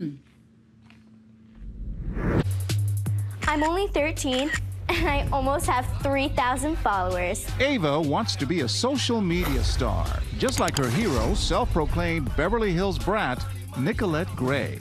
I'm only 13, and I almost have 3,000 followers. Ava wants to be a social media star, just like her hero, self-proclaimed Beverly Hills brat, Nicolette Gray.